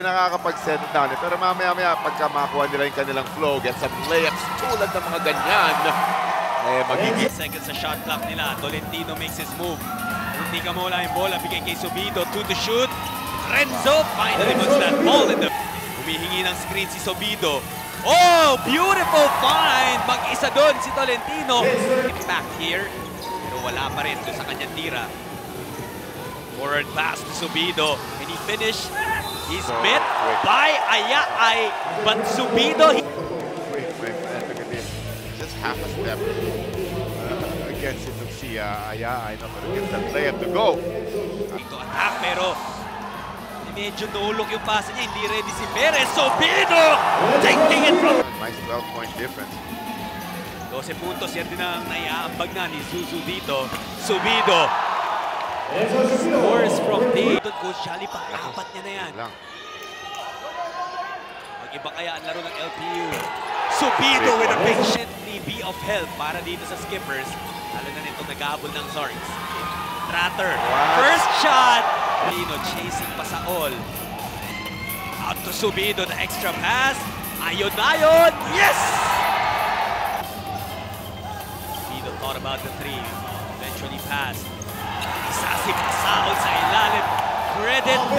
nakakapag-settle down pero mamaya-maya pagka makakuha nila yung kanilang flow, get some layups tulad ng mga ganyan, magiging seconds sa shot clock nila. Tolentino makes his move. Hindi ka mawala yung bola, bigay kay Subido, 2 to shoot. Renzo finally puts that ball in the... Humihingi ng screen si Subido. Oh, beautiful find! Mag-isa doon si Tolentino. Back here, pero wala pa rin doon sa kanyang tira. Forward pass to Subido, and he finished. He's met by Ayaay, but Subido... just half a step against it to see Ayaay not going to get that layup to go. Ito attack, pero medyo nulog yung pass niya, hindi ready si Perez. Subido! Taking it from... Nice 12-point difference. 12 puntos, yan din ang naiaambag na ni Zuzu dito. Subido! Scores from the... Coach Shali, pang-apat niya na yan. Mag-iba kaya ang laro ng LPU. Subido with a patiently be of help para dito sa Skippers. Lalo na nito nag-aabol ng Zorks. Tratter, first shot! Lino chasing pa sa all. Out to Subido, the extra pass. Ayun na yun! Yes! Subido thought about the three. Eventually passed. Isa si Pasaol sa ilalim. Credit